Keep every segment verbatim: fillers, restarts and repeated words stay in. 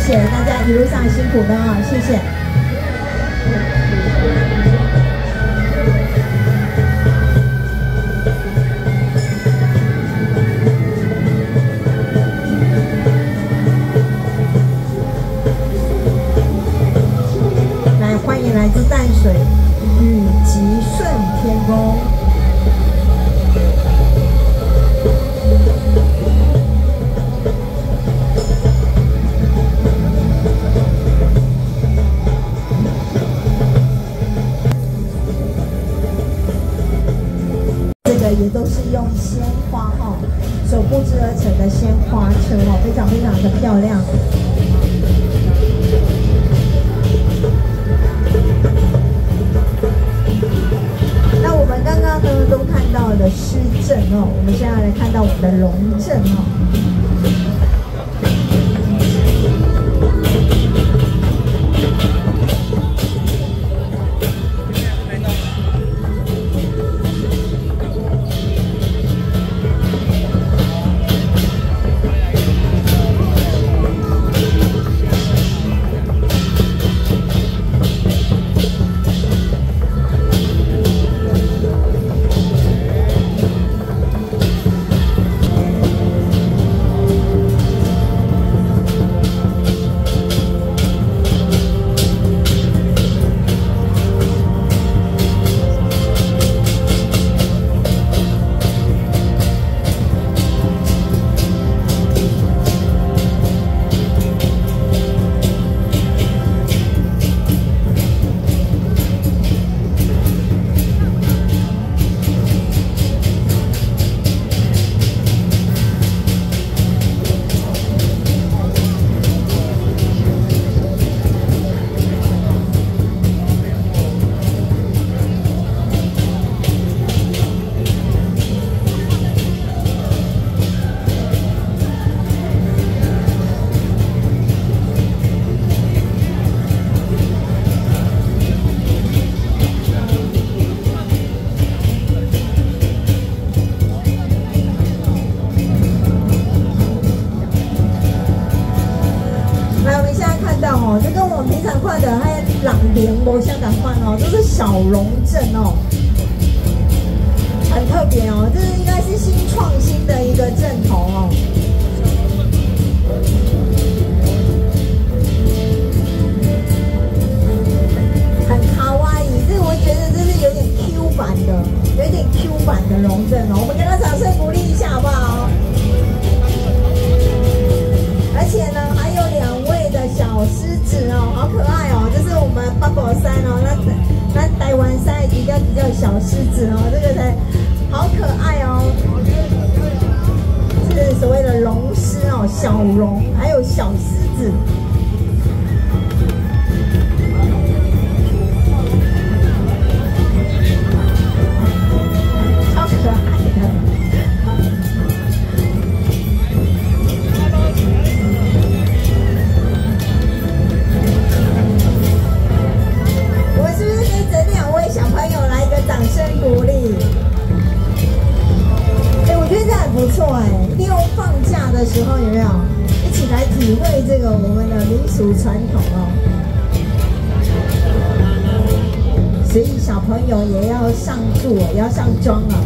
谢大家一路上辛苦的啊，谢谢。来，欢迎来自淡水雨吉顺天宫。 也都是用鲜花哈手布置而成的鲜花车哦，非常非常的漂亮。那我们刚刚呢都看到了狮阵哦，我们现在来看到我们的龙阵哦。 这跟我们平常看的还有朗莲无相同款哦，这是小龙阵哦，很特别哦，这是应该是新创新的一个阵头哦。很卡哇伊，这我觉得这是有点 Q 版的，有点 Q 版的龙阵哦，我们给他掌声鼓励一下好不好？而且呢，还有两位的小狮子哦，好可爱哦！这是我们八宝山哦，那那台湾山比较比较小狮子哦，这个才好可爱哦。是所谓的龙狮哦，小龙还有小狮子。 不错哎，利用放假的时候有没有一起来体会这个我们的民俗传统哦？所以小朋友也要上柱，也要上妆啊。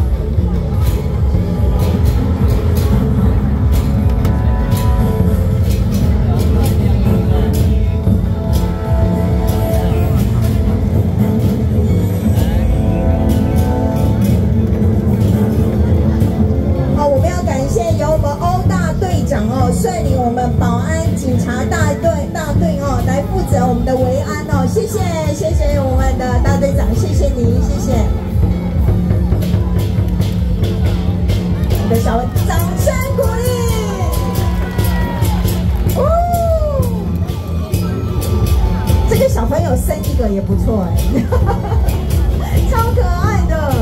率领我们保安警察大队大队哦，来负责我们的维安哦，谢谢谢谢我们的大队长，谢谢您，谢谢。我们的小掌声鼓励。哦，这个小朋友生一个也不错哎，超可爱的。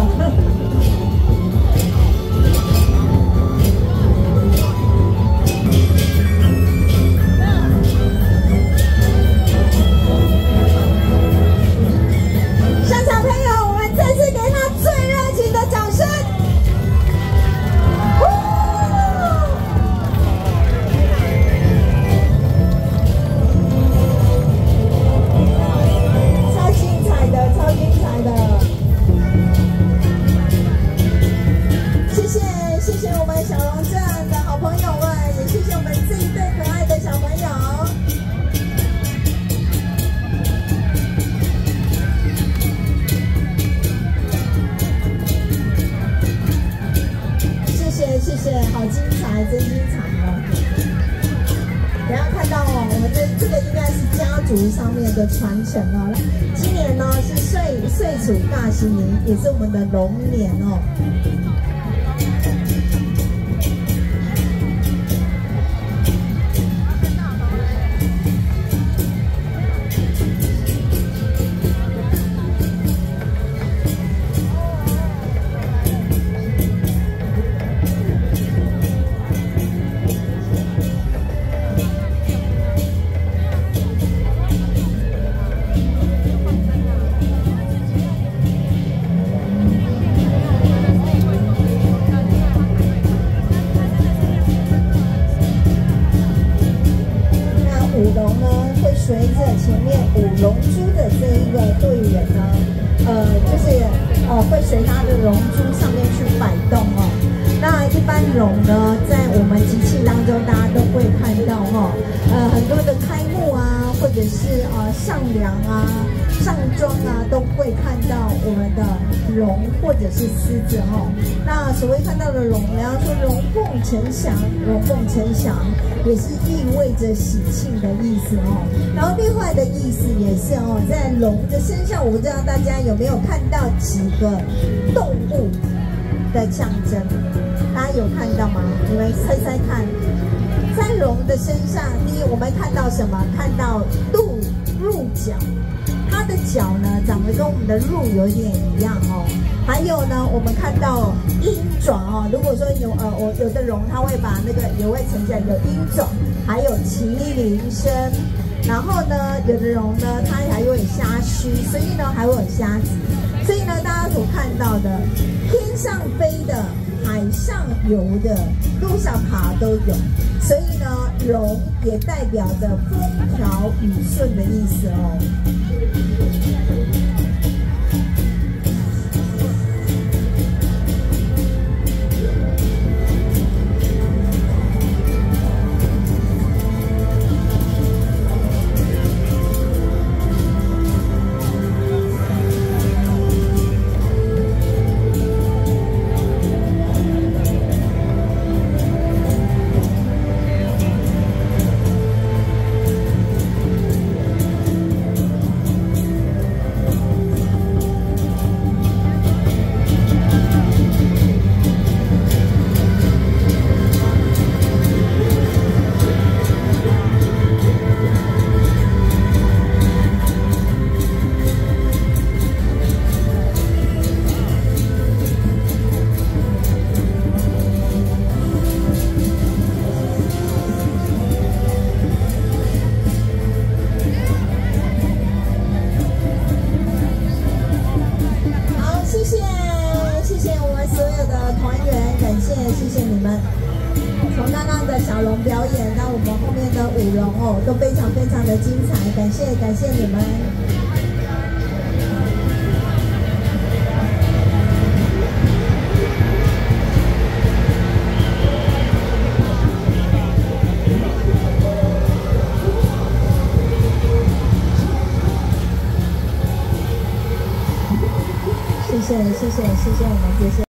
谢谢我们小龙镇的好朋友们，也谢谢我们这一对可爱的小朋友。谢谢谢谢，好精彩，真精彩哦！等下看到哦，我们这这个应该是家族上面的传承哦。今年呢是岁岁属大喜年，也是我们的龙年哦。舞龙呢，会随着前面舞龙珠的这一个队员呢，呃，就是呃，会随他的龙珠上面去摆动哦。那一般龙呢，在我们节庆当中，大家都会看到哈、哦，呃，很多的开幕啊，或者是呃上梁啊、上妆啊，都会看到我们的龙或者是狮子哈、哦。那所谓看到的龙，人家说龙凤呈祥，龙凤呈祥。也是意味着喜庆的意思哦，然后另外的意思也是哦，在龙的身上，我不知道大家有没有看到几个动物的象征，大家有看到吗？你们猜猜看，在龙的身上，第一我们看到什么？看到鹿鹿角。它的角呢，长得跟我们的鹿有一点一样哦。还有呢，我们看到鹰爪哦。如果说有呃，我有的龙，它会把那个也会呈现有鹰爪，还有麒麟身。然后呢，有的龙呢，它还会有虾须，所以呢，还会有虾子。所以呢，大家所看到的，天上飞的、海上游的、路上爬都有。所以呢，龙也代表着风调雨顺的意思哦。谢谢你们，从刚刚的小龙表演到我们后面的舞龙哦，都非常非常的精彩，感谢感谢你们。谢谢谢谢谢谢我们这些。